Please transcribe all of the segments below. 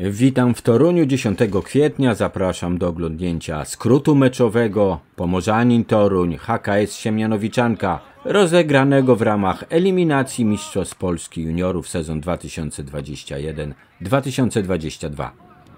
Witam w Toruniu 10 kwietnia, zapraszam do oglądnięcia skrótu meczowego Pomorzanin Toruń HKS Siemianowiczanka rozegranego w ramach eliminacji Mistrzostw Polski Juniorów sezon 2021-2022.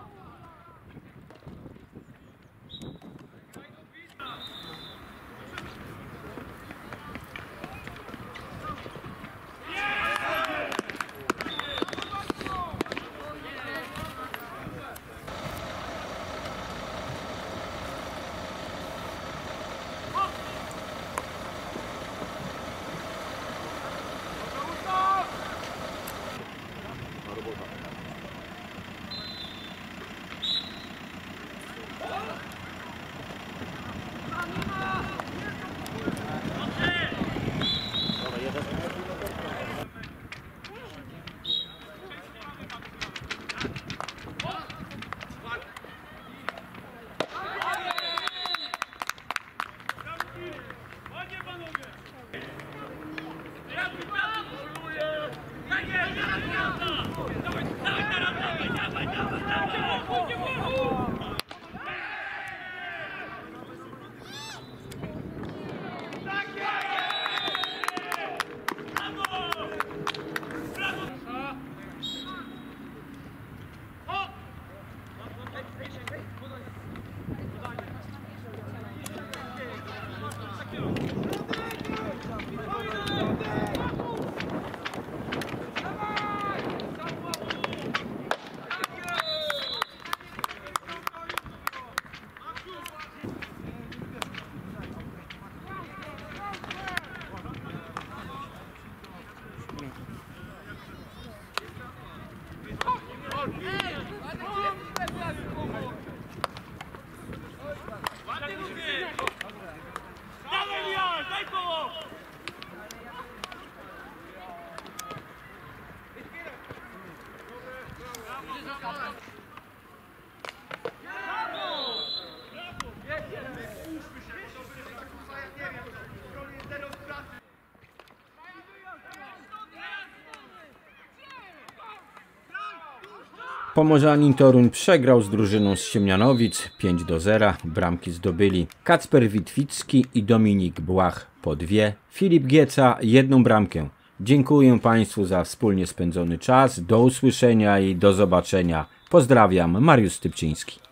Pomorzanin Toruń przegrał z drużyną z Siemianowic 5-0. Bramki zdobyli Kacper Witwicki i Dominik Błach po 2, Filip Gieca 1 bramkę. Dziękuję Państwu za wspólnie spędzony czas. Do usłyszenia i do zobaczenia. Pozdrawiam, Mariusz Stypczyński.